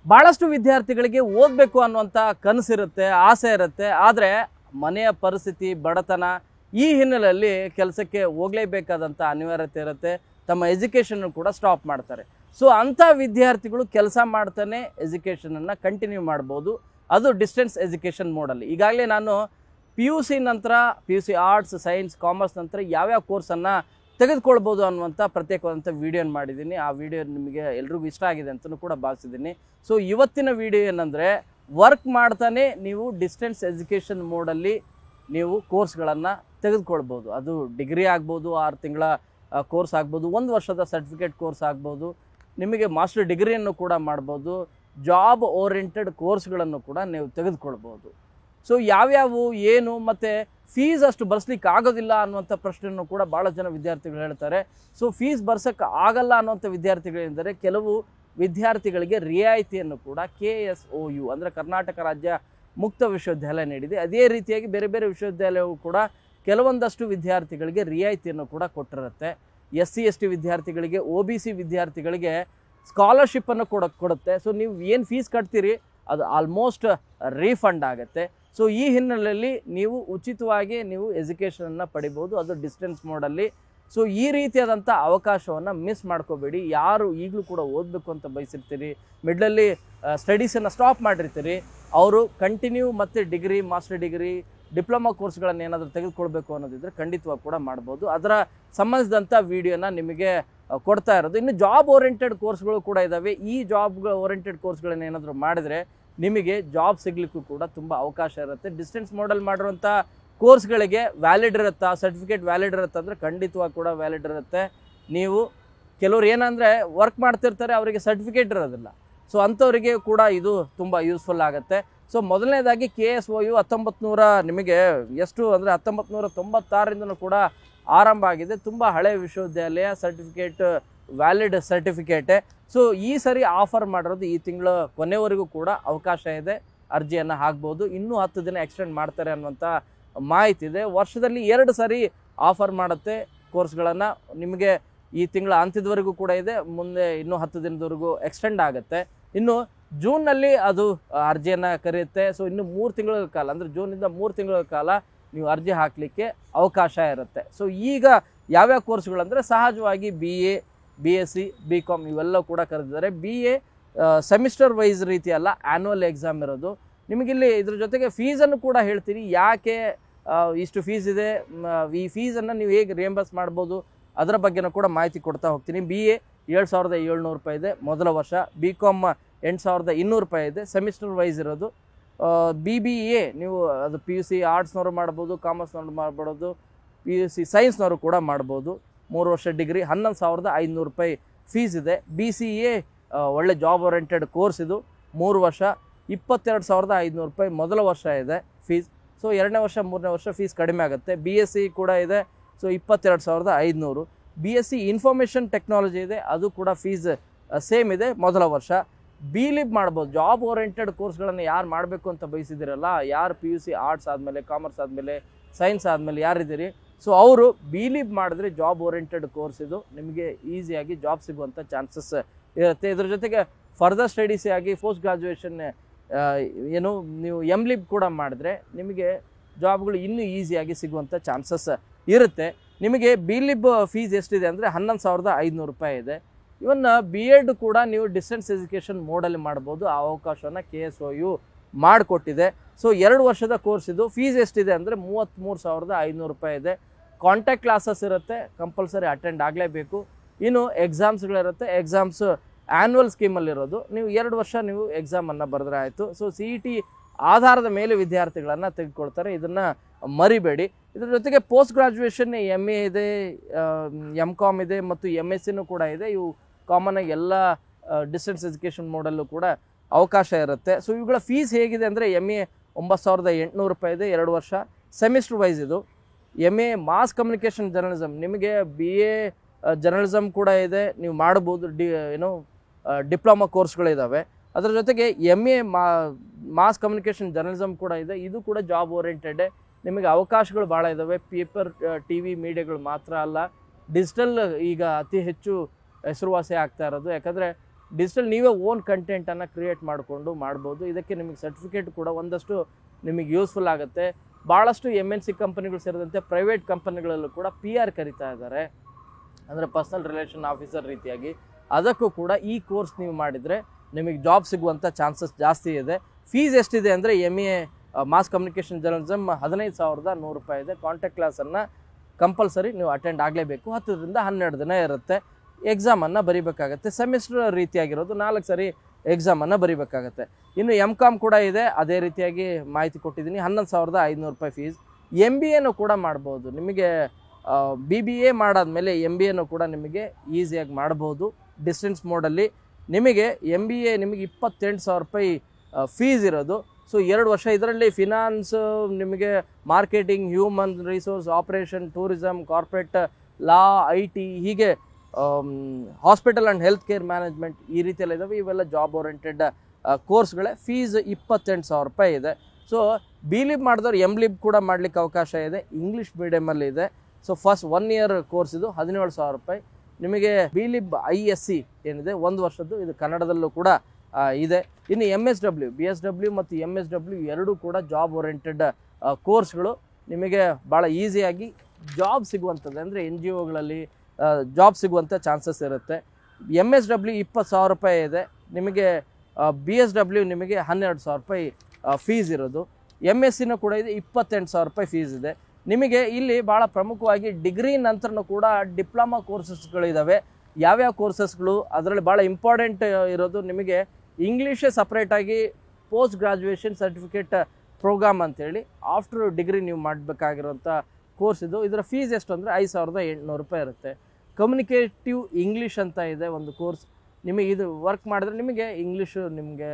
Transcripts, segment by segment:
ಭಾಳಷ್ಟು ವಿದ್ಯಾರ್ಥಿಗಳಿಗೆ ಓದಬೇಕು ಅನ್ನುವಂಥ ಕನಸಿರುತ್ತೆ, ಆಸೆ ಇರುತ್ತೆ. ಆದರೆ ಮನೆಯ ಪರಿಸ್ಥಿತಿ, ಬಡತನ ಈ ಹಿನ್ನೆಲೆಯಲ್ಲಿ ಕೆಲಸಕ್ಕೆ ಹೋಗಲೇಬೇಕಾದಂಥ ಅನಿವಾರ್ಯತೆ ಇರುತ್ತೆ. ತಮ್ಮ ಎಜುಕೇಷನ್ ಕೂಡ ಸ್ಟಾಪ್ ಮಾಡ್ತಾರೆ. ಸೊ ಅಂಥ ವಿದ್ಯಾರ್ಥಿಗಳು ಕೆಲಸ ಮಾಡ್ತಾನೆ ಎಜುಕೇಷನನ್ನು ಕಂಟಿನ್ಯೂ ಮಾಡ್ಬೋದು. ಅದು ಡಿಸ್ಟೆನ್ಸ್ ಎಜುಕೇಷನ್ ಮೋಡಲ್ಲಿ. ಈಗಾಗಲೇ ನಾನು PUC ನಂತರ PUC ಆರ್ಟ್ಸ್, ಸೈನ್ಸ್, ಕಾಮರ್ಸ್ ನಂತರ ಯಾವ್ಯಾವ ಕೋರ್ಸನ್ನು ತೆಗೆದುಕೊಳ್ಬೋದು ಅನ್ನುವಂಥ ಪ್ರತ್ಯೇಕವಾದಂಥ ವೀಡಿಯೋನ ಮಾಡಿದ್ದೀನಿ. ಆ ವಿಡಿಯೋ ನಿಮಗೆ ಎಲ್ರಿಗೂ ಇಷ್ಟ ಆಗಿದೆ ಅಂತಲೂ ಕೂಡ ಭಾವಿಸಿದ್ದೀನಿ. ಸೊ ಇವತ್ತಿನ ವಿಡಿಯೋ ಏನಂದರೆ, ವರ್ಕ್ ಮಾಡ್ತಾನೆ ನೀವು ಡಿಸ್ಟೆನ್ಸ್ ಎಜುಕೇಷನ್ ಮೋಡಲ್ಲಿ ನೀವು ಕೋರ್ಸ್ಗಳನ್ನು ತೆಗೆದುಕೊಳ್ಬೋದು. ಅದು ಡಿಗ್ರಿ ಆಗ್ಬೋದು, 6 ತಿಂಗಳ ಕೋರ್ಸ್ ಆಗ್ಬೋದು, 1 ವರ್ಷದ ಸರ್ಟಿಫಿಕೇಟ್ ಕೋರ್ಸ್ ಆಗ್ಬೋದು, ನಿಮಗೆ ಮಾಸ್ಟರ್ ಡಿಗ್ರಿಯನ್ನು ಕೂಡ ಮಾಡ್ಬೋದು, ಜಾಬ್ ಓರಿಯೆಂಟೆಡ್ ಕೋರ್ಸ್ಗಳನ್ನು ಕೂಡ ನೀವು ತೆಗೆದುಕೊಳ್ಬೋದು. ಸೊ ಯಾವ್ಯಾವು ಏನು ಮತ್ತು ಫೀಸ್ ಅಷ್ಟು ಬರ್ಸ್ಲಿಕ್ಕೆ ಆಗೋದಿಲ್ಲ ಅನ್ನುವಂಥ ಪ್ರಶ್ನೆಯನ್ನು ಕೂಡ ಭಾಳ ಜನ ವಿದ್ಯಾರ್ಥಿಗಳು ಹೇಳ್ತಾರೆ. ಸೊ ಫೀಸ್ ಬರ್ಸೋಕ್ಕೆ ಆಗಲ್ಲ ಅನ್ನುವಂಥ ವಿದ್ಯಾರ್ಥಿಗಳೆಂದರೆ, ಕೆಲವು ವಿದ್ಯಾರ್ಥಿಗಳಿಗೆ ರಿಯಾಯಿತಿಯನ್ನು ಕೂಡ KSOU ಅಂದರೆ ಕರ್ನಾಟಕ ರಾಜ್ಯ ಮುಕ್ತ ವಿಶ್ವವಿದ್ಯಾಲಯ ನೀಡಿದೆ. ಅದೇ ರೀತಿಯಾಗಿ ಬೇರೆ ಬೇರೆ ವಿಶ್ವವಿದ್ಯಾಲಯವು ಕೂಡ ಕೆಲವೊಂದಷ್ಟು ವಿದ್ಯಾರ್ಥಿಗಳಿಗೆ ರಿಯಾಯಿತಿಯನ್ನು ಕೂಡ ಕೊಟ್ಟಿರುತ್ತೆ. SC ST ವಿದ್ಯಾರ್ಥಿಗಳಿಗೆ, OBC ವಿದ್ಯಾರ್ಥಿಗಳಿಗೆ ಸ್ಕಾಲರ್ಶಿಪ್ಪನ್ನು ಕೊಡುತ್ತೆ. ಸೊ ನೀವು ಏನು ಫೀಸ್ ಕಟ್ತೀರಿ ಅದು ಆಲ್ಮೋಸ್ಟ್ ರೀಫಂಡ್ ಆಗುತ್ತೆ. ಸೊ ಈ ಹಿನ್ನೆಲೆಯಲ್ಲಿ ನೀವು ಉಚಿತವಾಗಿ ನೀವು ಎಜುಕೇಷನನ್ನು ಪಡಿಬೋದು, ಅದು ಡಿಸ್ಟೆನ್ಸ್ ಮೋಡಲ್ಲಿ. ಸೊ ಈ ರೀತಿಯಾದಂಥ ಅವಕಾಶವನ್ನು ಮಿಸ್ ಮಾಡ್ಕೋಬೇಡಿ. ಯಾರು ಈಗಲೂ ಕೂಡ ಓದಬೇಕು ಅಂತ ಬಯಸಿರ್ತೀರಿ, ಮಿಡ್ಲಲ್ಲಿ ಸ್ಟಡೀಸನ್ನು ಸ್ಟಾಪ್ ಮಾಡಿರ್ತೀರಿ, ಅವರು ಕಂಟಿನ್ಯೂ ಮತ್ತು ಡಿಗ್ರಿ, ಮಾಸ್ಟರ್ ಡಿಗ್ರಿ, ಡಿಪ್ಲೊಮಾ ಕೋರ್ಸ್ಗಳನ್ನು ಏನಾದರೂ ತೆಗೆದುಕೊಳ್ಬೇಕು ಅನ್ನೋದಿದ್ರೆ ಖಂಡಿತವಾಗಿ ಕೂಡ ಮಾಡ್ಬೋದು. ಅದರ ಸಂಬಂಧಿಸಿದಂಥ ವಿಡಿಯೋನ ನಿಮಗೆ ಕೊಡ್ತಾ ಇರೋದು. ಇನ್ನು ಜಾಬ್ ಓರಿಯೆಂಟೆಡ್ ಕೋರ್ಸ್ಗಳು ಕೂಡ ಇದ್ದಾವೆ. ಈ ಜಾಬ್ ಓರಿಯೆಂಟೆಡ್ ಕೋರ್ಸ್ಗಳನ್ನು ಏನಾದರೂ ಮಾಡಿದರೆ ನಿಮಗೆ ಜಾಬ್ ಸಿಗಲಿಕ್ಕೂ ಕೂಡ ತುಂಬ ಅವಕಾಶ ಇರುತ್ತೆ. ಡಿಸ್ಟೆನ್ಸ್ ಮೋಡಲ್ ಮಾಡಿರುವಂಥ ಕೋರ್ಸ್ಗಳಿಗೆ ವ್ಯಾಲಿಡ್ ಇರುತ್ತಾ, ಸರ್ಟಿಫಿಕೇಟ್ ವ್ಯಾಲಿಡ್ ಇರುತ್ತೆ ಅಂದರೆ ಖಂಡಿತವಾಗಿ ಕೂಡ ವ್ಯಾಲಿಡ್ ಇರುತ್ತೆ. ನೀವು ಕೆಲವ್ರು ಏನಂದರೆ ವರ್ಕ್ ಮಾಡ್ತಿರ್ತಾರೆ, ಅವರಿಗೆ ಸರ್ಟಿಫಿಕೇಟ್ ಇರೋದಿಲ್ಲ. ಸೊ ಅಂಥವರಿಗೆ ಕೂಡ ಇದು ತುಂಬ ಯೂಸ್ಫುಲ್ ಆಗುತ್ತೆ. ಸೊ ಮೊದಲನೇದಾಗಿ KSOU 1900 ನಿಮಗೆ ಎಷ್ಟು ಅಂದರೆ 1996ರಿಂದನೂ ಕೂಡ ಆರಂಭ ಆಗಿದೆ. ತುಂಬ ಹಳೆಯ ವಿಶ್ವವಿದ್ಯಾಲಯ, ಸರ್ಟಿಫಿಕೇಟ್ ವ್ಯಾಲಿಡ್ ಸರ್ಟಿಫಿಕೇಟೇ. ಸೊ ಈ ಸರಿ ಆಫರ್ ಮಾಡಿರೋದು ಈ ತಿಂಗಳ ಕೊನೆವರೆಗೂ ಕೂಡ ಅವಕಾಶ ಇದೆ, ಅರ್ಜಿಯನ್ನು ಹಾಕ್ಬೋದು. ಇನ್ನೂ 10 ದಿನ ಎಕ್ಸ್ಟೆಂಡ್ ಮಾಡ್ತಾರೆ ಅನ್ನುವಂಥ ಮಾಹಿತಿ ಇದೆ. ವರ್ಷದಲ್ಲಿ 2 ಸರಿ ಆಫರ್ ಮಾಡುತ್ತೆ ಕೋರ್ಸ್ಗಳನ್ನು. ನಿಮಗೆ ಈ ತಿಂಗಳ ಅಂತ್ಯದವರೆಗೂ ಕೂಡ ಇದೆ, ಮುಂದೆ ಇನ್ನೂ 10 ದಿನದವರೆಗೂ ಎಕ್ಸ್ಟೆಂಡ್ ಆಗುತ್ತೆ. ಇನ್ನು ಜೂನ್ನಲ್ಲಿ ಅದು ಅರ್ಜಿಯನ್ನು ಕರೆಯುತ್ತೆ. ಸೊ ಇನ್ನು 3 ತಿಂಗಳ ಕಾಲ ಅಂದರೆ ಜೂನಿಂದ 3 ತಿಂಗಳ ಕಾಲ ನೀವು ಅರ್ಜಿ ಹಾಕಲಿಕ್ಕೆ ಅವಕಾಶ ಇರುತ್ತೆ. ಸೊ ಈಗ ಯಾವ್ಯಾವ ಕೋರ್ಸ್ಗಳಂದರೆ ಸಹಜವಾಗಿ BA, BSc, BCom ಇವೆಲ್ಲ ಕೂಡ ಕರೆದಿದ್ದಾರೆ. BA ಸೆಮಿಸ್ಟರ್ ವೈಸ್ ರೀತಿ ಅಲ್ಲ, ಆ್ಯನ್ಯುವಲ್ ಎಕ್ಸಾಮ್ ಇರೋದು. ನಿಮಗಿಲ್ಲಿ ಇದ್ರ ಜೊತೆಗೆ ಫೀಸನ್ನು ಕೂಡ ಹೇಳ್ತೀನಿ, ಯಾಕೆ ಇಷ್ಟು ಫೀಸ್ ಇದೆ, ಈ ಫೀಸನ್ನು ನೀವು ಹೇಗೆ ರಿಯಂಬರ್ಸ್ ಮಾಡ್ಬೋದು ಅದರ ಬಗ್ಗೆನೂ ಕೂಡ ಮಾಹಿತಿ ಕೊಡ್ತಾ ಹೋಗ್ತೀನಿ. BA 7,700 ರೂಪಾಯಿ ಇದೆ ಮೊದಲ ವರ್ಷ, BCom 8,200 ರೂಪಾಯಿ ಇದೆ, ಸೆಮಿಸ್ಟರ್ ವೈಸ್ ಇರೋದು. BBA ನೀವು ಅದು PUC ಆರ್ಟ್ಸ್ನವರು ಮಾಡ್ಬೋದು, ಕಾಮರ್ಸ್ನವ್ರು ಮಾಡ್ಬೋದು, PUC ಸೈನ್ಸ್ನವರು ಕೂಡ ಮಾಡ್ಬೋದು. 3 ವರ್ಷ ಡಿಗ್ರಿ 11,500 ರೂಪಾಯಿ ಫೀಸ್ ಇದೆ. BCA ಒಳ್ಳೆ ಜಾಬ್ ಓರಿಯೆಂಟೆಡ್ ಕೋರ್ಸ್ ಇದು, 3 ವರ್ಷ 22,500 ರೂಪಾಯಿ ಮೊದಲ ವರ್ಷ ಇದೆ ಫೀಸ್. ಸೊ 2ನೇ ವರ್ಷ 3ನೇ ವರ್ಷ ಫೀಸ್ ಕಡಿಮೆ ಆಗುತ್ತೆ. BSc ಕೂಡ ಇದೆ, ಸೊ 22,500. BSc ಇನ್ಫಾರ್ಮೇಷನ್ ಟೆಕ್ನಾಲಜಿ ಇದೆ, ಅದು ಕೂಡ ಫೀಸ್ ಸೇಮ್ ಇದೆ ಮೊದಲ ವರ್ಷ. BLib ಮಾಡ್ಬೋದು. ಜಾಬ್ ಓರಿಯೆಂಟೆಡ್ ಕೋರ್ಸ್ಗಳನ್ನು ಯಾರು ಮಾಡಬೇಕು ಅಂತ ಬಯಸಿದಿರಲ್ಲ, ಯಾರು PUC ಆರ್ಟ್ಸ್ ಆದಮೇಲೆ, ಕಾಮರ್ಸ್ ಆದಮೇಲೆ, ಸೈನ್ಸ್ ಆದಮೇಲೆ ಯಾರಿದ್ದೀರಿ, ಸೊ ಅವರು BLib ಮಾಡಿದ್ರೆ ಜಾಬ್ ಓರಿಯೆಂಟೆಡ್ ಕೋರ್ಸ್ ಇದು, ನಿಮಗೆ ಈಸಿಯಾಗಿ ಜಾಬ್ ಸಿಗುವಂಥ ಚಾನ್ಸಸ್ ಇರುತ್ತೆ. ಇದ್ರ ಜೊತೆಗೆ ಫರ್ದರ್ ಸ್ಟಡೀಸ್ ಆಗಿ ಪೋಸ್ಟ್ ಗ್ರಾಜುಯೇಷನ್ ಏನು ನೀವು MLib ಕೂಡ ಮಾಡಿದ್ರೆ ನಿಮಗೆ ಜಾಬ್ಗಳು ಇನ್ನೂ ಈಸಿಯಾಗಿ ಸಿಗುವಂಥ ಚಾನ್ಸಸ್ ಇರುತ್ತೆ. ನಿಮಗೆ BLib ಫೀಸ್ ಎಷ್ಟಿದೆ ಅಂದರೆ 11,500 ರೂಪಾಯಿ ಇದೆ. ಇವನ್ನ B.Ed ಕೂಡ ನೀವು ಡಿಸ್ಟೆನ್ಸ್ ಎಜುಕೇಷನ್ ಮೋಡಲ್ಲಿ ಮಾಡ್ಬೋದು. ಆ ಅವಕಾಶವನ್ನು KSOU ಮಾಡಿಕೊಟ್ಟಿದೆ. ಸೊ 2 ವರ್ಷದ ಕೋರ್ಸ್ ಇದು. ಫೀಸ್ ಎಷ್ಟಿದೆ ಅಂದರೆ 33,500 ರೂಪಾಯಿ ಇದೆ. ಕಾಂಟ್ಯಾಕ್ಟ್ ಕ್ಲಾಸಸ್ ಇರುತ್ತೆ, ಕಂಪಲ್ಸರಿ ಅಟೆಂಡ್ ಆಗಲೇಬೇಕು. ಇನ್ನು ಎಕ್ಸಾಮ್ಸ್ಗಳಿರುತ್ತೆ, ಎಕ್ಸಾಮ್ಸ್ ಆ್ಯನ್ಯುವಲ್ ಸ್ಕೀಮಲ್ಲಿರೋದು. ನೀವು 2 ವರ್ಷ ನೀವು ಎಕ್ಸಾಮನ್ನು ಬರೆದ್ರೆ ಆಯಿತು. ಸೊ CET ಆಧಾರದ ಮೇಲೆ ವಿದ್ಯಾರ್ಥಿಗಳನ್ನು ತೆಗೆದುಕೊಳ್ತಾರೆ, ಇದನ್ನು ಮರಿಬೇಡಿ. ಇದರ ಜೊತೆಗೆ ಪೋಸ್ಟ್ ಗ್ರಾಜುಯೇಷನ್ MA ಇದೆ, MCom ಇದೆ ಮತ್ತು MScನೂ ಕೂಡ ಇದೆ. ಇವು ಕಾಮನ್ ಆಗಿ ಎಲ್ಲ ಡಿಸ್ಟೆನ್ಸ್ ಎಜುಕೇಷನ್ ಮೋಡಲ್ಲೂ ಕೂಡ ಅವಕಾಶ ಇರುತ್ತೆ. ಸೊ ಇವುಗಳ ಫೀಸ್ ಹೇಗಿದೆ ಅಂದರೆ MA 9,800 ರೂಪಾಯಿ ಇದೆ 2 ವರ್ಷ, ಸೆಮಿಸ್ಟರ್ ವೈಸ್ ಇದು. MA ಮಾಸ್ ಕಮ್ಯುನಿಕೇಷನ್ ಜರ್ನಲಿಸಮ್, ನಿಮಗೆ BA ಜರ್ನಲಿಸಮ್ ಕೂಡ ಇದೆ, ನೀವು ಮಾಡ್ಬೋದು. ಡಿಪ್ಲೊಮಾ ಕೋರ್ಸ್ಗಳಿದ್ದಾವೆ. ಅದರ ಜೊತೆಗೆ MA ಮಾಸ್ ಕಮ್ಯುನಿಕೇಷನ್ ಜರ್ನಲಿಸಮ್ ಕೂಡ ಇದೆ, ಇದು ಕೂಡ ಜಾಬ್ ಓರಿಯೆಂಟೆಡ್. ನಿಮಗೆ ಅವಕಾಶಗಳು ಭಾಳ ಇದ್ದಾವೆ. ಪೇಪರ್ TV ಮೀಡಿಯಾಗಳು ಮಾತ್ರ ಅಲ್ಲ, ಡಿಜಿಟಲ್ ಈಗ ಅತಿ ಹೆಚ್ಚು ಹೆಸರುವಾಸಿ ಆಗ್ತಾ ಇರೋದು. ಯಾಕಂದರೆ ಡಿಜಿಟಲ್ ನೀವೇ ಓನ್ ಕಂಟೆಂಟನ್ನು ಕ್ರಿಯೇಟ್ ಮಾಡಿಕೊಂಡು ಮಾಡ್ಬೋದು. ಇದಕ್ಕೆ ನಿಮಗೆ ಸರ್ಟಿಫಿಕೇಟ್ ಕೂಡ ಒಂದಷ್ಟು ನಿಮಗೆ ಯೂಸ್ಫುಲ್ ಆಗುತ್ತೆ. ಭಾಳಷ್ಟು MNC ಕಂಪನಿಗಳು ಸೇರಿದಂತೆ ಪ್ರೈವೇಟ್ ಕಂಪನಿಗಳಲ್ಲೂ ಕೂಡ PR ಕರಿತಾ ಇದ್ದಾರೆ, ಅಂದರೆ ಪರ್ಸನಲ್ ರಿಲೇಷನ್ ಆಫೀಸರ್ ರೀತಿಯಾಗಿ. ಅದಕ್ಕೂ ಕೂಡ ಈ ಕೋರ್ಸ್ ನೀವು ಮಾಡಿದರೆ ನಿಮಗೆ ಜಾಬ್ ಸಿಗುವಂಥ ಚಾನ್ಸಸ್ ಜಾಸ್ತಿ ಇದೆ. ಫೀಸ್ ಎಷ್ಟಿದೆ ಅಂದರೆ MA ಮಾಸ್ ಕಮ್ಯುನಿಕೇಷನ್ ಜರ್ನಲಿಸಮ್ 15,100 ರೂಪಾಯಿ ಇದೆ. ಕಾಂಟ್ಯಾಕ್ಟ್ ಕ್ಲಾಸನ್ನು ಕಂಪಲ್ಸರಿ ನೀವು ಅಟೆಂಡ್ ಆಗಲೇಬೇಕು. 10 ರಿಂದ 12 ದಿನ ಇರುತ್ತೆ. ಎಕ್ಸಾಮನ್ನು ಬರೀಬೇಕಾಗತ್ತೆ. ಸೆಮಿಸ್ಟರ್ ರೀತಿಯಾಗಿರೋದು 4 ಸರಿ ಎಕ್ಸಾಮನ್ನು ಬರೀಬೇಕಾಗತ್ತೆ. ಇನ್ನು MCOM ಕೂಡ ಇದೆ, ಅದೇ ರೀತಿಯಾಗಿ ಮಾಹಿತಿ ಕೊಟ್ಟಿದ್ದೀನಿ. 11,500 ರೂಪಾಯಿ ಫೀಸ್. MBAನೂ ಕೂಡ ಮಾಡ್ಬೋದು. ನಿಮಗೆ BBA ಮಾಡಾದ್ಮೇಲೆ MBAನೂ ಕೂಡ ನಿಮಗೆ ಈಸಿಯಾಗಿ ಮಾಡ್ಬೋದು ಡಿಸ್ಟೆನ್ಸ್ ಮೋಡಲ್ಲಿ. ನಿಮಗೆ MBA ನಿಮಗೆ 28,000 ರೂಪಾಯಿ ಫೀಸ್ ಇರೋದು. ಸೊ 2 ವರ್ಷ ಇದರಲ್ಲಿ ಫಿನಾನ್ಸ್, ನಿಮಗೆ marketing, human resource, operation, tourism, corporate law, IT, ಹೀಗೆ hospital and health care management ಈ ರೀತಿಯೆಲ್ಲ ಇದ್ದಾವೆ. ಇವೆಲ್ಲ ಜಾಬ್ ಓರಿಯೆಂಟೆಡ್ ಕೋರ್ಸ್ಗಳೇ. ಫೀಸ್ 28,000 ರೂಪಾಯಿ ಇದೆ. ಸೊ BLIB ಮಾಡಿದವ್ರು MLIB ಕೂಡ ಮಾಡಲಿಕ್ಕೆ ಅವಕಾಶ ಇದೆ. ಇಂಗ್ಲೀಷ್ ಮೀಡಿಯಮಲ್ಲಿ ಇದೆ. ಸೊ ಫಸ್ಟ್ 1 ಇಯರ್ ಕೋರ್ಸ್ ಇದು 17,000 ರೂಪಾಯಿ. ನಿಮಗೆ BLIB ISC ಏನಿದೆ 1 ವರ್ಷದ್ದು, ಇದು ಕನ್ನಡದಲ್ಲೂ ಕೂಡ ಇದೆ. ಇನ್ನು MSW, BSW ಮತ್ತು MSW ಎರಡೂ ಕೂಡ ಜಾಬ್ ಓರಿಯೆಂಟೆಡ್ ಕೋರ್ಸ್ಗಳು. ನಿಮಗೆ ಭಾಳ ಈಸಿಯಾಗಿ ಜಾಬ್ ಸಿಗುವಂಥದ್ದು, ಅಂದರೆ NGOಗಳಲ್ಲಿ ಜಾಬ್ ಸಿಗುವಂಥ ಚಾನ್ಸಸ್ ಇರುತ್ತೆ. MSW 20,000 ರೂಪಾಯಿ ಇದೆ. ನಿಮಗೆ BSW ನಿಮಗೆ 12,000 ರೂಪಾಯಿ ಫೀಸ್ ಇರೋದು. MSCನೂ ಕೂಡ ಇದೆ, 28,000 ರೂಪಾಯಿ ಫೀಸ್ ಇದೆ. ನಿಮಗೆ ಇಲ್ಲಿ ಭಾಳ ಪ್ರಮುಖವಾಗಿ ಡಿಗ್ರಿ ನಂತರನೂ ಕೂಡ ಡಿಪ್ಲೊಮಾ ಕೋರ್ಸಸ್ಗಳಿದ್ದಾವೆ. ಯಾವ್ಯಾವ ಕೋರ್ಸಸ್ಗಳು ಅದರಲ್ಲಿ ಭಾಳ ಇಂಪಾರ್ಟೆಂಟ್ ಇರೋದು, ನಿಮಗೆ ಇಂಗ್ಲೀಷೇ ಸಪ್ರೇಟಾಗಿ ಪೋಸ್ಟ್ ಗ್ರಾಜುಯೇಷನ್ ಸರ್ಟಿಫಿಕೇಟ್ ಪ್ರೋಗ್ರಾಮ್ ಅಂತೇಳಿ ಆಫ್ಟರ್ ಡಿಗ್ರಿ ನೀವು ಮಾಡಬೇಕಾಗಿರೋಂಥ ಕೋರ್ಸ್ ಇದು. ಇದರ ಫೀಸ್ ಎಷ್ಟು ಅಂದರೆ 5,800 ರೂಪಾಯಿ ಇರುತ್ತೆ. ಕಮ್ಯುನಿಕೇಟಿವ್ ಇಂಗ್ಲೀಷ್ ಅಂತ ಇದೆ ಒಂದು ಕೋರ್ಸ್. ನಿಮಗೆ ಇದು ವರ್ಕ್ ಮಾಡಿದ್ರೆ ನಿಮಗೆ ಇಂಗ್ಲೀಷು ನಿಮಗೆ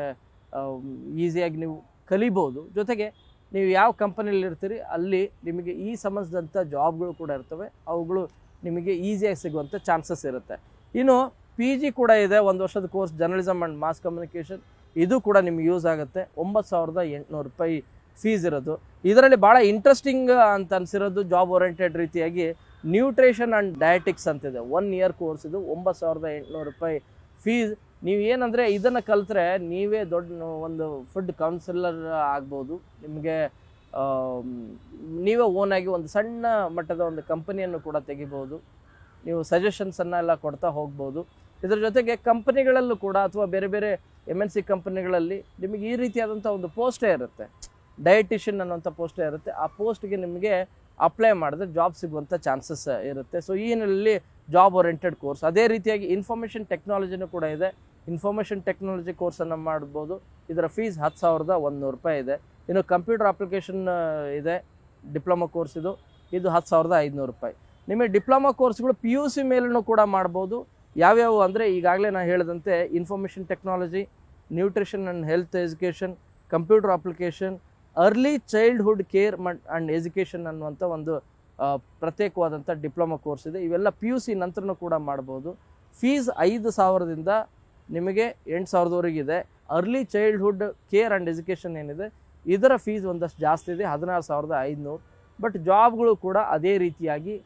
ಈಸಿಯಾಗಿ ನೀವು ಕಲಿಬೋದು. ಜೊತೆಗೆ ನೀವು ಯಾವ ಕಂಪನಿಯಲ್ಲಿ ಇರ್ತೀರಿ ಅಲ್ಲಿ ನಿಮಗೆ ಈ ಸಂಬಂಧಿಸಿದಂಥ ಜಾಬ್ಗಳು ಕೂಡ ಇರ್ತವೆ. ಅವುಗಳು ನಿಮಗೆ ಈಸಿಯಾಗಿ ಸಿಗುವಂಥ ಚಾನ್ಸಸ್ ಇರುತ್ತೆ. ಇನ್ನು PG ಕೂಡ ಇದೆ, 1 ವರ್ಷದ course journalism and mass communication. ಇದು ಕೂಡ ನಿಮ್ಗೆ ಯೂಸ್ ಆಗುತ್ತೆ. 9,800 ರೂಪಾಯಿ ಫೀಸ್ ಇರೋದು. ಇದರಲ್ಲಿ ಭಾಳ ಇಂಟ್ರೆಸ್ಟಿಂಗ್ ಅಂತ ಅನಿಸಿರೋದು ಜಾಬ್ ಓರಿಯೆಂಟೆಡ್ ರೀತಿಯಾಗಿ ನ್ಯೂಟ್ರಿಷನ್ ಆ್ಯಂಡ್ ಡಯಟಿಕ್ಸ್ ಅಂತಿದೆ. 1 ಇಯರ್ ಕೋರ್ಸ್ ಇದು. 9,800 ರೂಪಾಯಿ ಫೀಸ್. ನೀವು ಏನಂದರೆ ಇದನ್ನು ಕಲಿತ್ರೆ ನೀವೇ ದೊಡ್ಡ ಒಂದು ಫುಡ್ ಕೌನ್ಸಿಲರ್ ಆಗ್ಬೋದು. ನಿಮಗೆ ನೀವೇ ಓನಾಗಿ ಒಂದು ಸಣ್ಣ ಮಟ್ಟದ ಒಂದು ಕಂಪನಿಯನ್ನು ಕೂಡ ತೆಗಿಬೋದು. ನೀವು ಸಜೆಷನ್ಸನ್ನು ಎಲ್ಲ ಕೊಡ್ತಾ ಹೋಗ್ಬೋದು. ಇದರ ಜೊತೆಗೆ ಕಂಪನಿಗಳಲ್ಲೂ ಕೂಡ ಅಥವಾ ಬೇರೆ ಬೇರೆ MNC ಕಂಪನಿಗಳಲ್ಲಿ ನಿಮಗೆ ಈ ರೀತಿಯಾದಂಥ ಒಂದು ಪೋಸ್ಟೇ ಇರುತ್ತೆ, ಡಯಟಿಷಿಯನ್ ಅನ್ನೋಂಥ ಪೋಸ್ಟೇ ಇರುತ್ತೆ. ಆ ಪೋಸ್ಟ್ಗೆ ನಿಮಗೆ ಅಪ್ಲೈ ಮಾಡಿದ್ರೆ ಜಾಬ್ ಸಿಗುವಂಥ ಚಾನ್ಸಸ್ ಇರುತ್ತೆ. ಸೊ ಈ ಹಿನ್ನೆಲೆಯಲ್ಲಿ ಜಾಬ್ ಓರಿಯೆಂಟೆಡ್ ಕೋರ್ಸ್. ಅದೇ ರೀತಿಯಾಗಿ ಇನ್ಫಾರ್ಮೇಷನ್ ಟೆಕ್ನಾಲಜಿನೂ ಕೂಡ ಇದೆ. ಇನ್ಫಾರ್ಮೇಷನ್ ಟೆಕ್ನಾಲಜಿ ಕೋರ್ಸನ್ನು ಮಾಡ್ಬೋದು. ಇದರ ಫೀಸ್ 10,100 ರೂಪಾಯಿ ಇದೆ. ಇನ್ನು ಕಂಪ್ಯೂಟರ್ ಅಪ್ಲಿಕೇಶನ್ ಇದೆ, ಡಿಪ್ಲೊಮಾ ಕೋರ್ಸ್ ಇದು. ಇದು 10,500 ರೂಪಾಯಿ. ನಿಮಗೆ ಡಿಪ್ಲೊಮಾ ಕೋರ್ಸ್ಗಳು PUC ಮೇಲೂ ಕೂಡ ಮಾಡ್ಬೋದು. ಯಾವ್ಯಾವು ಅಂದರೆ ಈಗಾಗಲೇ ನಾನು ಹೇಳಿದಂತೆ information technology, nutrition and health education, computer application, early childhood care and education ಅನ್ನುವಂಥ ಒಂದು ಪ್ರತ್ಯೇಕವಾದಂಥ ಡಿಪ್ಲೊಮಾ ಕೋರ್ಸ್ ಇದೆ. ಇವೆಲ್ಲ PUC ನಂತರನೂ ಕೂಡ ಮಾಡ್ಬೋದು. ಫೀಸ್ 5,000ದಿಂದ ನಿಮಗೆ 8,000ವರೆಗೆ ಇದೆ. Early childhood care and education ಏನಿದೆ ಇದರ ಫೀಸ್ ಒಂದಷ್ಟು ಜಾಸ್ತಿ ಇದೆ, 16,500. ಬಟ್ ಜಾಬ್ಗಳು ಕೂಡ ಅದೇ ರೀತಿಯಾಗಿ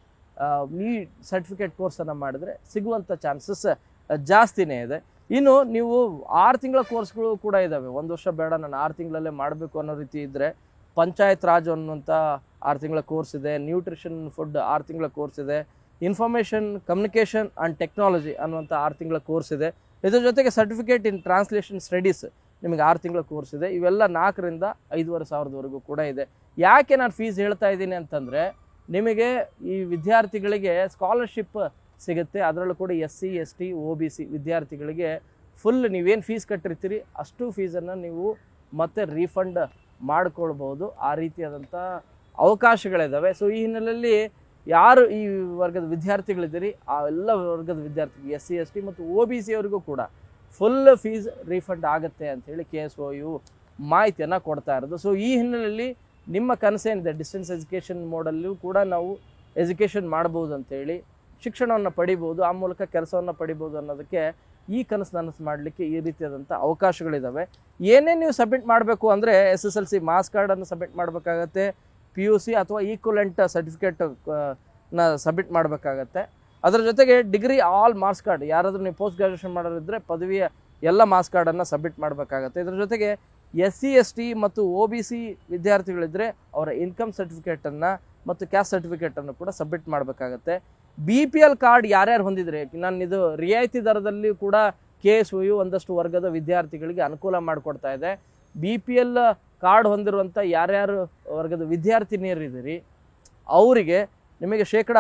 ಈ ಸರ್ಟಿಫಿಕೇಟ್ ಕೋರ್ಸನ್ನು ಮಾಡಿದ್ರೆ ಸಿಗುವಂಥ ಚಾನ್ಸಸ್ ಜಾಸ್ತಿನೇ ಇದೆ. ಇನ್ನು ನೀವು 6 ತಿಂಗಳ ಕೋರ್ಸ್ಗಳು ಕೂಡ ಇದ್ದಾವೆ. 1 ವರ್ಷ ಬೇಡ, ನಾನು 6 ತಿಂಗಳಲ್ಲೇ ಮಾಡಬೇಕು ಅನ್ನೋ ರೀತಿ ಇದ್ದರೆ ಪಂಚಾಯತ್ ರಾಜ್ ಅನ್ನುವಂಥ 6 ತಿಂಗಳ ಕೋರ್ಸ್ ಇದೆ. ನ್ಯೂಟ್ರಿಷನ್ ಫುಡ್ 6 ತಿಂಗಳ ಕೋರ್ಸ್ ಇದೆ. ಇನ್ಫಾರ್ಮೇಷನ್ ಕಮ್ಯುನಿಕೇಷನ್ ಆ್ಯಂಡ್ ಟೆಕ್ನಾಲಜಿ ಅನ್ನುವಂಥ 6 ತಿಂಗಳ ಕೋರ್ಸ್ ಇದೆ. ಇದ್ರ ಜೊತೆಗೆ ಸರ್ಟಿಫಿಕೇಟ್ ಇನ್ ಟ್ರಾನ್ಸ್ಲೇಷನ್ ಸ್ಟಡೀಸ್ ನಿಮಗೆ 6 ತಿಂಗಳ ಕೋರ್ಸ್ ಇದೆ. ಇವೆಲ್ಲ 4,000ರಿಂದ 5,500ವರೆಗೂ ಕೂಡ ಇದೆ. ಯಾಕೆ ನಾನು ಫೀಸ್ ಹೇಳ್ತಾ ಇದ್ದೀನಿ ಅಂತಂದರೆ, ನಿಮಗೆ ಈ ವಿದ್ಯಾರ್ಥಿಗಳಿಗೆ ಸ್ಕಾಲರ್ಶಿಪ್ ಸಿಗುತ್ತೆ. ಅದರಲ್ಲೂ ಕೂಡ SC ST OBC ವಿದ್ಯಾರ್ಥಿಗಳಿಗೆ ಫುಲ್ ನೀವೇನು ಫೀಸ್ ಕಟ್ಟಿರ್ತೀರಿ ಅಷ್ಟು ಫೀಸನ್ನು ನೀವು ಮತ್ತೆ ರೀಫಂಡ್ ಮಾಡ್ಕೊಳ್ಬೋದು. ಆ ರೀತಿಯಾದಂಥ ಅವಕಾಶಗಳಿದ್ದಾವೆ. ಸೊ ಈ ಹಿನ್ನೆಲೆಯಲ್ಲಿ ಯಾರು ಈ ವರ್ಗದ ವಿದ್ಯಾರ್ಥಿಗಳಿದ್ದೀರಿ ಆ ಎಲ್ಲ ವರ್ಗದ ವಿದ್ಯಾರ್ಥಿಗಳು SC ST ಮತ್ತು OBC ಅವರಿಗೂ ಕೂಡ ಫುಲ್ ಫೀಸ್ ರೀಫಂಡ್ ಆಗುತ್ತೆ ಅಂಥೇಳಿ KSOU ಮಾಹಿತಿಯನ್ನು ಕೊಡ್ತಾ ಇರೋದು. ಸೊ ಈ ಹಿನ್ನೆಲೆಯಲ್ಲಿ ನಿಮ್ಮ ಕನಸೇನಿದೆ ಡಿಸ್ಟೆನ್ಸ್ ಎಜುಕೇಷನ್ ಮೋಡಲ್ಲೂ ಕೂಡ ನಾವು ಎಜುಕೇಷನ್ ಮಾಡ್ಬೋದು ಅಂತೇಳಿ, ಶಿಕ್ಷಣವನ್ನು ಪಡಿಬೋದು, ಆ ಮೂಲಕ ಕೆಲಸವನ್ನು ಪಡಿಬೋದು ಅನ್ನೋದಕ್ಕೆ ಈ ಕನಸು ನನಸು ಮಾಡಲಿಕ್ಕೆ ಈ ರೀತಿಯಾದಂಥ ಅವಕಾಶಗಳಿದ್ದಾವೆ. ಏನೇ ನೀವು ಸಬ್ಮಿಟ್ ಮಾಡಬೇಕು ಅಂದರೆ SSLC ಮಾರ್ಕ್ಸ್ ಕಾರ್ಡನ್ನು ಸಬ್ಮಿಟ್ ಮಾಡಬೇಕಾಗತ್ತೆ, PUC ಅಥವಾ ಈಕ್ವಲೆಂಟ್ ಸರ್ಟಿಫಿಕೇಟ್ನ ಸಬ್ಮಿಟ್ ಮಾಡಬೇಕಾಗತ್ತೆ. ಅದರ ಜೊತೆಗೆ ಡಿಗ್ರಿ ಆಲ್ ಮಾರ್ಕ್ಸ್ ಕಾರ್ಡ್, ಯಾರಾದರೂ ನೀವು ಪೋಸ್ಟ್ ಗ್ರಾಜುಯೇಷನ್ ಮಾಡೋರಿದ್ದರೆ ಪದವಿಯ ಎಲ್ಲ ಮಾರ್ಕ್ಸ್ ಕಾರ್ಡನ್ನು ಸಬ್ಮಿಟ್ ಮಾಡಬೇಕಾಗತ್ತೆ. ಇದರ ಜೊತೆಗೆ SC/ST ಮತ್ತು OBC ವಿದ್ಯಾರ್ಥಿಗಳಿದ್ದರೆ ಅವರ ಇನ್ಕಮ್ ಸರ್ಟಿಫಿಕೇಟನ್ನು ಮತ್ತು ಕ್ಯಾಸ್ಟ್ ಸರ್ಟಿಫಿಕೇಟನ್ನು ಕೂಡ ಸಬ್ಮಿಟ್ ಮಾಡಬೇಕಾಗತ್ತೆ. BPL ಕಾರ್ಡ್ ಯಾರ್ಯಾರು ಹೊಂದಿದ್ರೆ, ನಾನು ಇದು ರಿಯಾಯಿತಿ ದರದಲ್ಲಿ ಕೂಡ KSOU ಒಂದಷ್ಟು ವರ್ಗದ ವಿದ್ಯಾರ್ಥಿಗಳಿಗೆ ಅನುಕೂಲ ಮಾಡಿಕೊಡ್ತಾ ಇದೆ. BPL ಕಾರ್ಡ್ ಹೊಂದಿರುವಂಥ ಯಾರ್ಯಾರು ವರ್ಗದ ವಿದ್ಯಾರ್ಥಿನಿಯರಿದ್ದೀರಿ ಅವರಿಗೆ ನಿಮಗೆ ಶೇಕಡ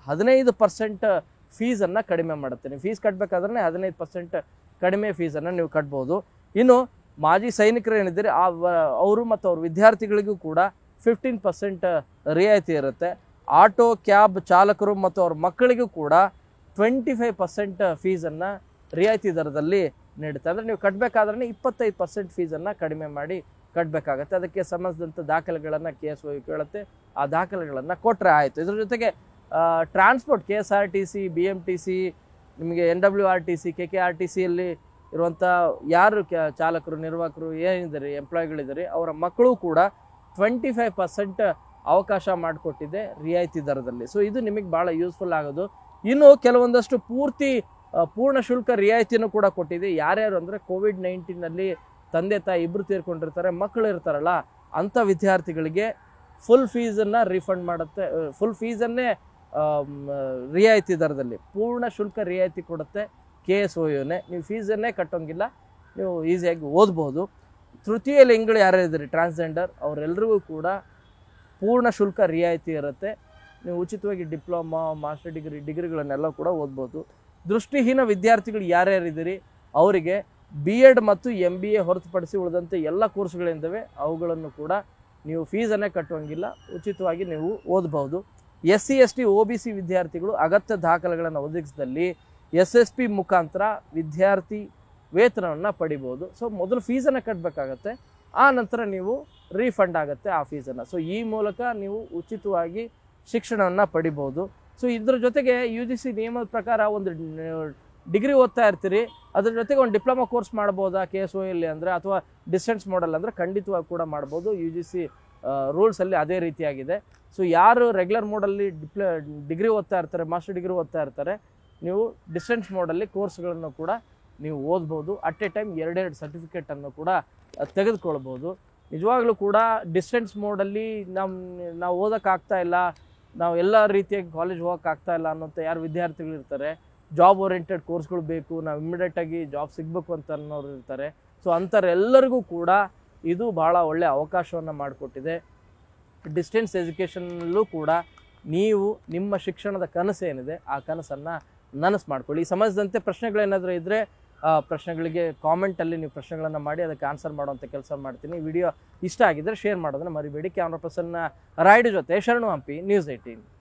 15% ಫೀಸನ್ನು ಕಡಿಮೆ ಮಾಡುತ್ತೆ. ನೀವು ಫೀಸ್ ಕಟ್ಟಬೇಕಾದ್ರೆ 15% ಕಡಿಮೆ ಫೀಸನ್ನು ನೀವು ಕಟ್ಬೋದು. ಇನ್ನು ಮಾಜಿ ಸೈನಿಕರು ಏನಿದ್ದೀರಿ ಅವರು ಮತ್ತು ಅವ್ರ ವಿದ್ಯಾರ್ಥಿಗಳಿಗೂ ಕೂಡ 15% ರಿಯಾಯಿತಿ ಇರುತ್ತೆ. ಆಟೋ ಕ್ಯಾಬ್ ಚಾಲಕರು ಮತ್ತು ಅವ್ರ ಮಕ್ಕಳಿಗೂ ಕೂಡ 25% ಫೀಸನ್ನು ರಿಯಾಯಿತಿ ದರದಲ್ಲಿ ನೀಡುತ್ತೆ. ಅಂದರೆ ನೀವು ಕಟ್ಟಬೇಕಾದ್ರೆ 25% ಫೀಸನ್ನು ಕಡಿಮೆ ಮಾಡಿ ಕಟ್ಟಬೇಕಾಗತ್ತೆ. ಅದಕ್ಕೆ ಸಂಬಂಧಿಸಿದಂಥ ದಾಖಲೆಗಳನ್ನು KSOU ಕೇಳುತ್ತೆ. ಆ ದಾಖಲೆಗಳನ್ನು ಕೊಟ್ಟರೆ ಆಯಿತು. ಇದ್ರ ಜೊತೆಗೆ ಟ್ರಾನ್ಸ್ಪೋರ್ಟ್ KSRTC, BMTC, ನಿಮಗೆ NWRTC, KKRTCಯಲ್ಲಿ ಇರುವಂಥ ಯಾರು ಚಾಲಕರು, ನಿರ್ವಾಹಕರು ಏನಿದ್ದಾರೆ, ಎಂಪ್ಲಾಯಿಗಳಿದ್ದಾರೆ, ಅವರ ಮಕ್ಕಳು ಕೂಡ 25% ಅವಕಾಶ ಮಾಡಿಕೊಟ್ಟಿದೆ ರಿಯಾಯಿತಿ ದರದಲ್ಲಿ. ಸೊ ಇದು ನಿಮಗೆ ಭಾಳ ಯೂಸ್ಫುಲ್ ಆಗೋದು. ಇನ್ನು ಕೆಲವೊಂದಷ್ಟು ಪೂರ್ಣ ಶುಲ್ಕ ರಿಯಾಯಿತಿನೂ ಕೂಡ ಕೊಟ್ಟಿದೆ. ಯಾರ್ಯಾರು ಅಂದರೆ COVID-19ನಲ್ಲಿ ತಂದೆ ತಾಯಿ ಇಬ್ಬರು ತೀರ್ಕೊಂಡಿರ್ತಾರೆ, ಮಕ್ಕಳು ಇರ್ತಾರಲ್ಲ, ಅಂಥ ವಿದ್ಯಾರ್ಥಿಗಳಿಗೆ ಫುಲ್ ಫೀಸನ್ನು ರೀಫಂಡ್ ಮಾಡುತ್ತೆ. ಫುಲ್ ಫೀಸನ್ನೇ ರಿಯಾಯಿತಿ ದರದಲ್ಲಿ ಪೂರ್ಣ ಶುಲ್ಕ ರಿಯಾಯಿತಿ ಕೊಡುತ್ತೆ KSOUನೇ. ನೀವು ಫೀಸನ್ನೇ ಕಟ್ಟೋಂಗಿಲ್ಲ, ನೀವು ಈಸಿಯಾಗಿ ಓದ್ಬೋದು. ತೃತೀಯ ಲಿಂಗಗಳು ಯಾರ್ಯಾರಿದ್ದಾರೆ, ಟ್ರಾನ್ಸ್ಜೆಂಡರ್, ಅವರೆಲ್ಲರಿಗೂ ಕೂಡ ಪೂರ್ಣ ಶುಲ್ಕ ರಿಯಾಯಿತಿ ಇರುತ್ತೆ. ನೀವು ಉಚಿತವಾಗಿ ಡಿಪ್ಲೊಮಾ, ಮಾಸ್ಟರ್ ಡಿಗ್ರಿಗಳನ್ನೆಲ್ಲ ಕೂಡ ಓದ್ಬೋದು. ದೃಷ್ಟಿಹೀನ ವಿದ್ಯಾರ್ಥಿಗಳು ಯಾರ್ಯಾರಿದ್ದೀರಿ ಅವರಿಗೆ B.Ed ಮತ್ತು MBA ಹೊರತುಪಡಿಸಿ ಉಳಿದಂತೆ ಎಲ್ಲ ಕೋರ್ಸ್ಗಳಿಂದವೆ, ಅವುಗಳನ್ನು ಕೂಡ ನೀವು ಫೀಸನ್ನೇ ಕಟ್ಟುವಂಗಿಲ್ಲ, ಉಚಿತವಾಗಿ ನೀವು ಓದಬಹುದು. SC/ST OBC ವಿದ್ಯಾರ್ಥಿಗಳು ಅಗತ್ಯ ದಾಖಲೆಗಳನ್ನು ಒದಗಿಸಿದಲ್ಲಿ SSP ಮುಖಾಂತರ ವಿದ್ಯಾರ್ಥಿ ವೇತನವನ್ನು ಪಡಿಬೋದು. ಸೊ ಮೊದಲು ಫೀಸನ್ನು ಕಟ್ಟಬೇಕಾಗತ್ತೆ, ಆ ನಂತರ ನೀವು ರೀಫಂಡ್ ಆಗುತ್ತೆ ಆ ಫೀಸನ್ನು. ಸೊ ಈ ಮೂಲಕ ನೀವು ಉಚಿತವಾಗಿ ಶಿಕ್ಷಣವನ್ನು ಪಡಿಬೋದು. ಸೊ ಇದ್ರ ಜೊತೆಗೆ UGC ನಿಯಮದ ಪ್ರಕಾರ ಒಂದು ಡಿಗ್ರಿ ಓದ್ತಾ ಇರ್ತೀರಿ, ಅದ್ರ ಜೊತೆಗೆ ಒಂದು ಡಿಪ್ಲೊಮಾ ಕೋರ್ಸ್ ಮಾಡ್ಬೋದಾ KSOUಯಲ್ಲಿ ಅಂದರೆ, ಅಥವಾ ಡಿಸ್ಟೆನ್ಸ್ ಮಾಡಲ್ ಅಂದರೆ ಖಂಡಿತವಾಗಿ ಕೂಡ ಮಾಡ್ಬೋದು. UGC ರೂಲ್ಸಲ್ಲಿ ಅದೇ ರೀತಿಯಾಗಿದೆ. ಸೊ ಯಾರು ರೆಗ್ಯುಲರ್ ಮೋಡಲ್ಲಿ ಡಿಗ್ರಿ ಓದ್ತಾ ಇರ್ತಾರೆ, ಮಾಸ್ಟರ್ ಡಿಗ್ರಿ ಓದ್ತಾ ಇರ್ತಾರೆ, ನೀವು ಡಿಸ್ಟೆನ್ಸ್ ಮೋಡಲ್ಲಿ ಕೋರ್ಸ್ಗಳನ್ನು ಕೂಡ ನೀವು ಓದ್ಬೋದು. ಅಟ್ ಎ ಟೈಮ್ 2 ಸರ್ಟಿಫಿಕೇಟನ್ನು ಕೂಡ ತೆಗೆದುಕೊಳ್ಬೋದು. ನಿಜವಾಗ್ಲೂ ಕೂಡ ಡಿಸ್ಟೆನ್ಸ್ ಮೋಡಲ್ಲಿ ನಾವು ಓದೋಕ್ಕಾಗ್ತಾ ಇಲ್ಲ, ನಾವು ಎಲ್ಲ ರೀತಿಯಾಗಿ ಕಾಲೇಜ್ ಹೋಗೋಕ್ಕಾಗ್ತಾ ಇಲ್ಲ ಅನ್ನೋಂಥ ಯಾರು ವಿದ್ಯಾರ್ಥಿಗಳಿರ್ತಾರೆ, ಜಾಬ್ ಓರಿಯೆಂಟೆಡ್ ಕೋರ್ಸ್ಗಳು ಬೇಕು, ನಾವು ಇಮ್ಮಿಡಿಯೇಟಾಗಿ ಜಾಬ್ ಸಿಗಬೇಕು ಅಂತ ಅನ್ನೋರು ಇರ್ತಾರೆ. ಸೊ ಅಂಥವ್ರೆಲ್ಲರಿಗೂ ಕೂಡ ಇದು ಭಾಳ ಒಳ್ಳೆಯ ಅವಕಾಶವನ್ನು ಮಾಡಿಕೊಟ್ಟಿದೆ. ಡಿಸ್ಟೆನ್ಸ್ ಎಜುಕೇಷನಲ್ಲೂ ಕೂಡ ನೀವು ನಿಮ್ಮ ಶಿಕ್ಷಣದ ಕನಸು ಏನಿದೆ ಆ ಕನಸನ್ನು ನನಸು ಮಾಡ್ಕೊಳ್ಳಿ. ಈ ಸಂಬಂಧಿಸಿದಂತೆ ಪ್ರಶ್ನೆಗಳೇನಾದರೂ ಇದ್ದರೆ ಪ್ರಶ್ನೆಗಳಿಗೆ ಕಾಮೆಂಟಲ್ಲಿ ನೀವು ಪ್ರಶ್ನೆಗಳನ್ನು ಮಾಡಿ ಅದಕ್ಕೆ ಆನ್ಸರ್ ಮಾಡುವಂಥ ಕೆಲಸ ಮಾಡ್ತೀನಿ. ವಿಡಿಯೋ ಇಷ್ಟ ಆಗಿದ್ದರೆ ಶೇರ್ ಮಾಡೋದನ್ನು ಮರಿಬೇಡಿ. ಕ್ಯಾಮ್ರಾ ಪರ್ಸನ್ನ ರಾಯ್ಡ್ ಜೊತೆ ಶರಣು ಹಂಪಿ, News 18.